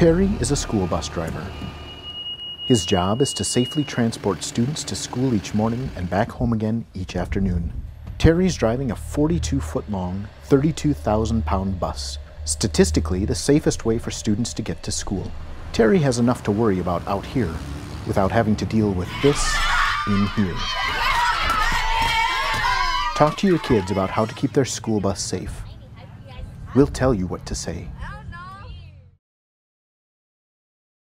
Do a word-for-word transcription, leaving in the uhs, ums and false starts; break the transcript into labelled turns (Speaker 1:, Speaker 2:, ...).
Speaker 1: Terry is a school bus driver. His job is to safely transport students to school each morning and back home again each afternoon. Terry's driving a forty-two foot long, thirty-two thousand pound bus, statistically the safest way for students to get to school. Terry has enough to worry about out here without having to deal with this in here. Talk to your kids about how to keep their school bus safe. We'll tell you what to say.